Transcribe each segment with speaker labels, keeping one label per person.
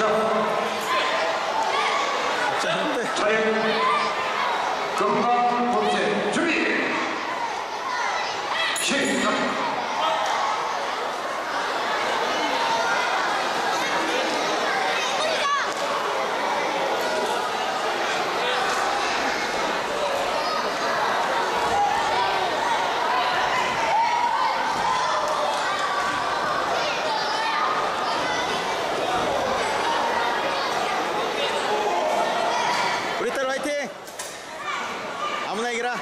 Speaker 1: 차례 건강 본체 준비 시작.
Speaker 2: 우리 딸 화이팅! 아무나 이기라.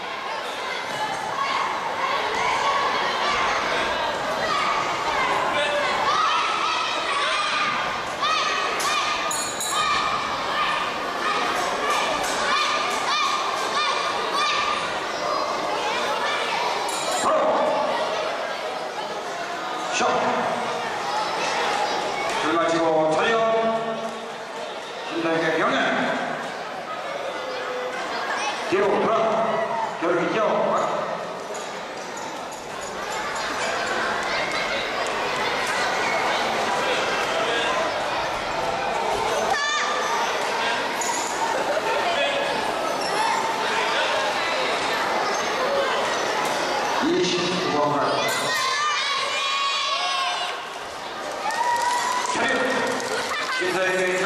Speaker 1: 샷. 줄 마치고 차렷. 신나게 경례. 뒤로 돌아. 겨루기 뛰어. 차렷. 신사에게